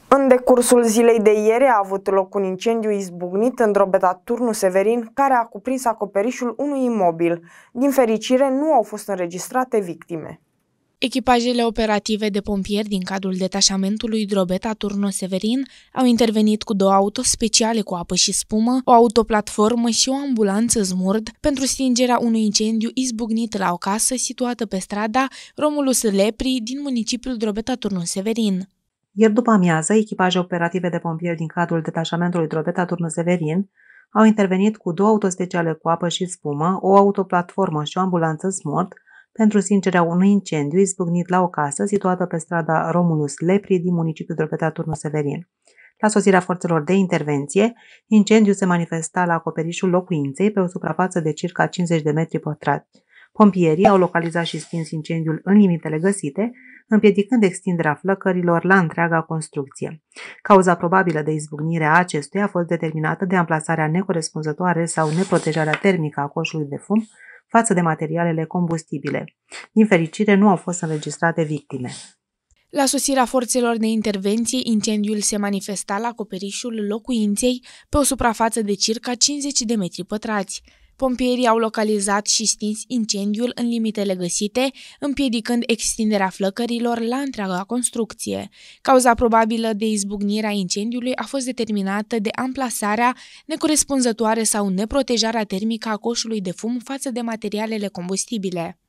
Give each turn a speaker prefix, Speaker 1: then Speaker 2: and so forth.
Speaker 1: În decursul zilei de ieri a avut loc un incendiu izbucnit în drobeta Turnu Severin, care a cuprins acoperișul unui imobil. Din fericire, nu au fost înregistrate victime.
Speaker 2: Echipajele operative de pompieri din cadrul detașamentului Drobeta Turnu Severin au intervenit cu 2 auto speciale cu apă și spumă, o autoplatformă și o ambulanță Smurd pentru stingerea unui incendiu izbucnit la o casă situată pe strada Romulus Lepri din municipiul Drobeta Turnu Severin.
Speaker 3: Ieri după amiază, echipaje operative de pompieri din cadrul detașamentului Drobeta Turnu Severin au intervenit cu 2 autospeciale cu apă și spumă, o autoplatformă și o ambulanță Smurd pentru stingerea unui incendiu izbucnit la o casă situată pe strada Romulus Lepri din municipiul Drobeta Turnu Severin. La sosirea forțelor de intervenție, incendiul se manifesta la acoperișul locuinței pe o suprafață de circa 50 de metri pătrați. Pompierii au localizat și stins incendiul în limitele găsite, împiedicând extinderea flăcărilor la întreaga construcție. Cauza probabilă de izbucnire a acestuia a fost determinată de amplasarea necorespunzătoare sau neprotejarea termică a coșului de fum față de materialele combustibile. Din fericire, nu au fost înregistrate victime.
Speaker 2: La sosirea forțelor de intervenție, incendiul se manifesta la acoperișul locuinței pe o suprafață de circa 50 de metri pătrați. Pompierii au localizat și stins incendiul în limitele găsite, împiedicând extinderea flăcărilor la întreaga construcție. Cauza probabilă de izbucnire a incendiului a fost determinată de amplasarea necorespunzătoare sau neprotejarea termică a coșului de fum față de materialele combustibile.